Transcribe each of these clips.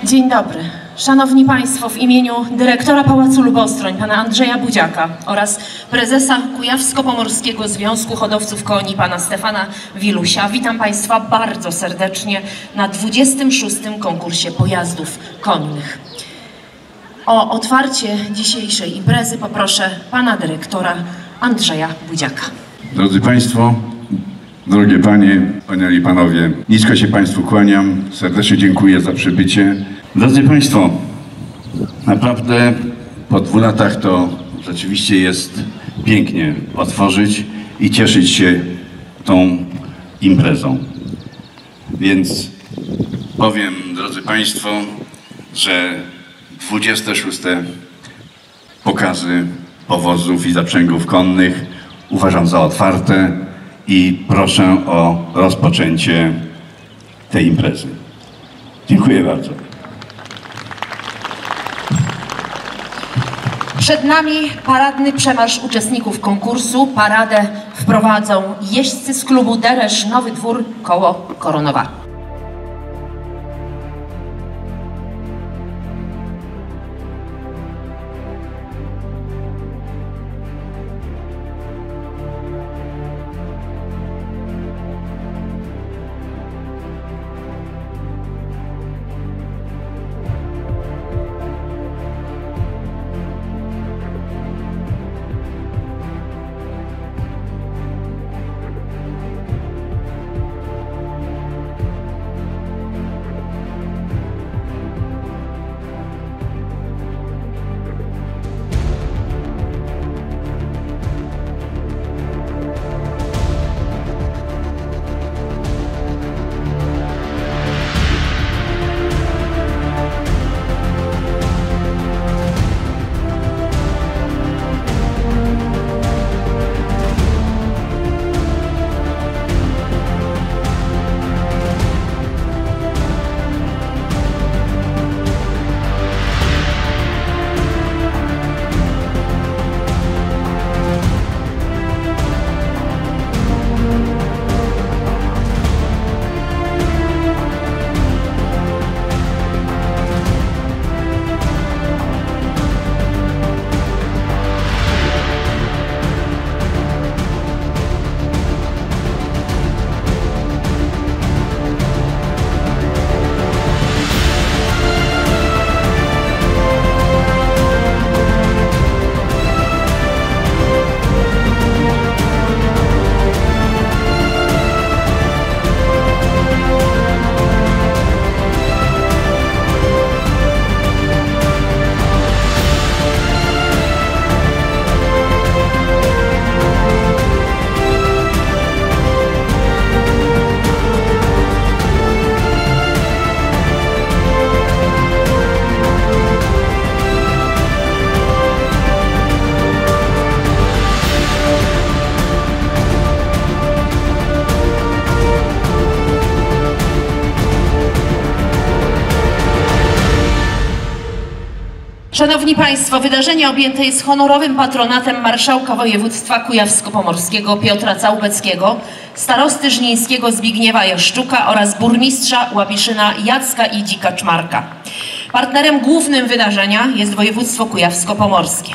Dzień dobry. Szanowni Państwo, w imieniu dyrektora Pałacu Lubostroń, pana Andrzeja Budziaka oraz prezesa Kujawsko-Pomorskiego Związku Hodowców Koni, pana Stefana Wilusia, witam Państwa bardzo serdecznie na 26. konkursie pojazdów konnych. O otwarcie dzisiejszej imprezy poproszę pana dyrektora Andrzeja Budziaka. Drodzy Państwo, drogie Panie, Panie i Panowie, nisko się Państwu kłaniam, serdecznie dziękuję za przybycie. Drodzy Państwo, naprawdę po 2 latach to rzeczywiście jest pięknie otworzyć i cieszyć się tą imprezą. Więc powiem, drodzy Państwo, że 26. pokazy powozów i zaprzęgów konnych uważam za otwarte i proszę o rozpoczęcie tej imprezy. Dziękuję bardzo. Przed nami paradny przemarsz uczestników konkursu. Paradę wprowadzą jeźdźcy z klubu Deresz Nowy Dwór koło Koronowa. Szanowni Państwo, wydarzenie objęte jest honorowym patronatem marszałka województwa kujawsko-pomorskiego Piotra Całbeckiego, starosty żnińskiego Zbigniewa Jaszczuka oraz burmistrza Łabiszyna Jacka Idzi Kaczmarka. Partnerem głównym wydarzenia jest województwo kujawsko-pomorskie,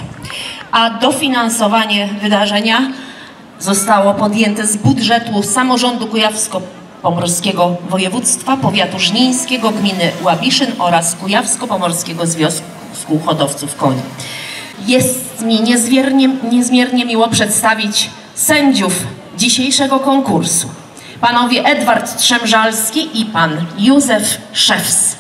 a dofinansowanie wydarzenia zostało podjęte z budżetu samorządu kujawsko-pomorskiego województwa, powiatu żnińskiego, gminy Łabiszyn oraz Kujawsko-Pomorskiego Związku Hodowców Koni. Jest mi niezmiernie miło przedstawić sędziów dzisiejszego konkursu. Panowie Edward Trzemżalski i pan Józef Szewc.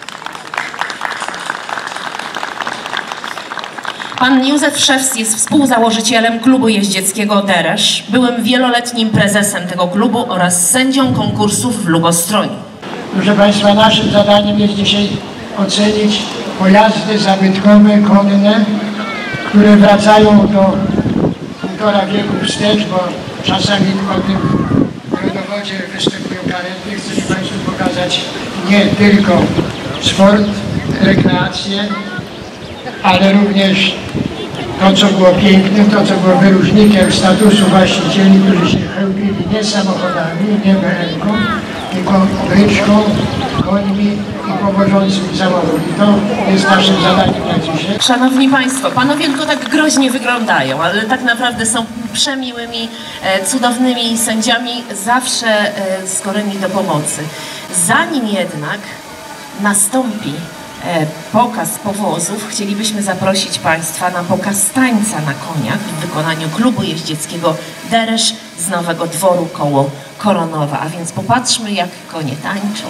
Pan Józef Szewc jest współzałożycielem klubu jeździeckiego Deresz, byłym wieloletnim prezesem tego klubu oraz sędzią konkursów w Lubostroń. Proszę Państwa, naszym zadaniem jest dzisiaj ocenić pojazdy zabytkowe, konne, które wracają do 1,5 wieku wstecz, bo czasami po tym rodowodzie występują karety. Chcę Państwu pokazać nie tylko sport, rekreację, ale również to, co było pięknym, to, co było wyróżnikiem statusu właścicieli, którzy się chełpili nie samochodami, nie BM-ką, tylko bryczką, końmi i powodzącym zawodów. I to jest naszym zadaniem na dzisiaj. Szanowni Państwo, panowie tylko tak groźnie wyglądają, ale tak naprawdę są przemiłymi, cudownymi sędziami, zawsze skorymi do pomocy. Zanim jednak nastąpi pokaz powozów, chcielibyśmy zaprosić Państwa na pokaz tańca na koniach w wykonaniu klubu jeździeckiego Deresz z Nowego Dworu koło Koronowa. A więc popatrzmy, jak konie tańczą.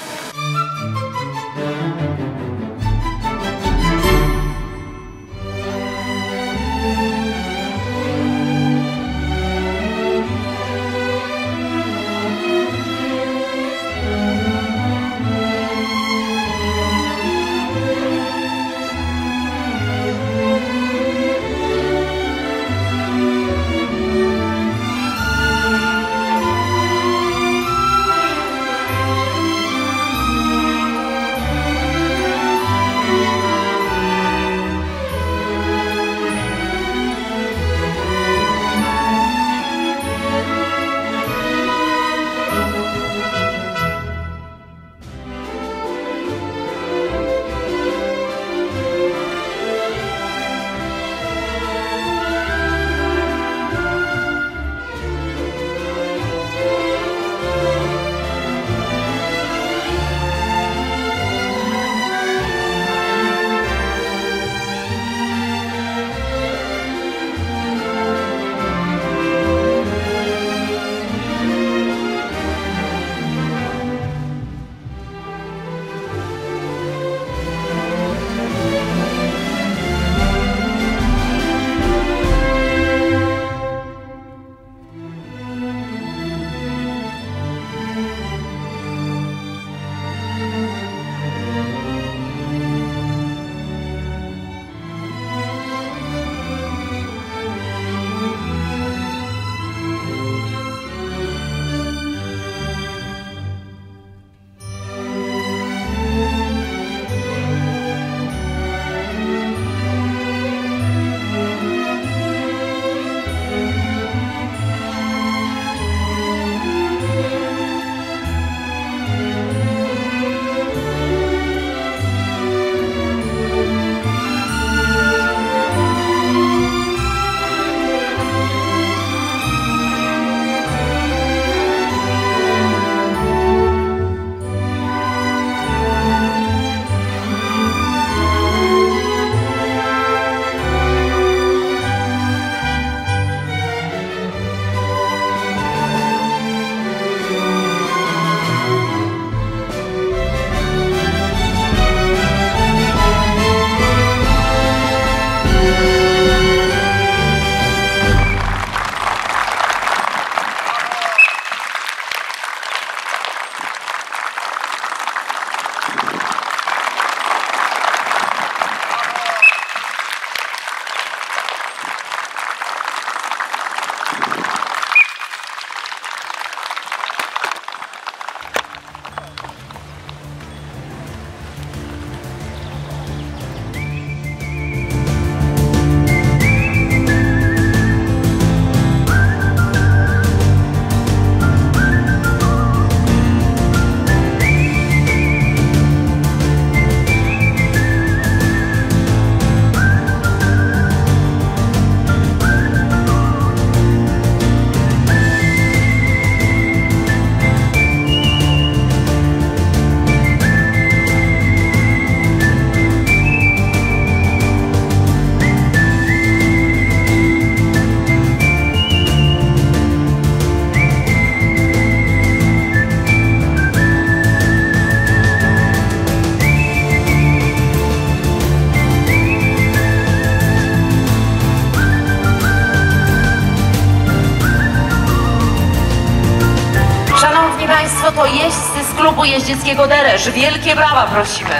to jeźdźcy z klubu jeździeckiego Deresz. Wielkie brawa prosimy.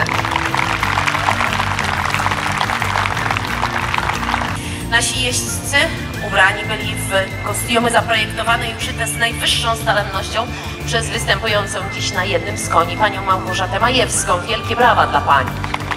Nasi jeźdźcy ubrani byli w kostiumy zaprojektowane i uszyte z najwyższą starannością przez występującą dziś na jednym z koni panią Małgorzatę Majewską. Wielkie brawa dla pani.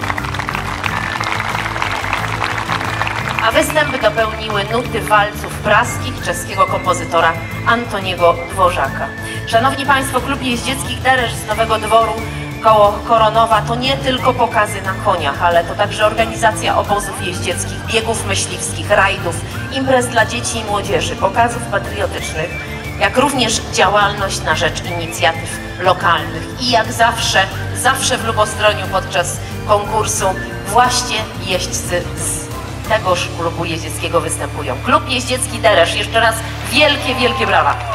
A występ dopełniły nuty walców praskich czeskiego kompozytora Antoniego Dworzaka. Szanowni Państwo, klub jeździecki Deresz z Nowego Dworu Koło Koronowa to nie tylko pokazy na koniach, ale to także organizacja obozów jeździeckich, biegów myśliwskich, rajdów, imprez dla dzieci i młodzieży, pokazów patriotycznych, jak również działalność na rzecz inicjatyw lokalnych. I jak zawsze w Lubostroniu podczas konkursu właśnie jeźdźcy z tegoż klubu jeździeckiego występują. Klub Jeździecki Deresz, jeszcze raz wielkie, wielkie brawa.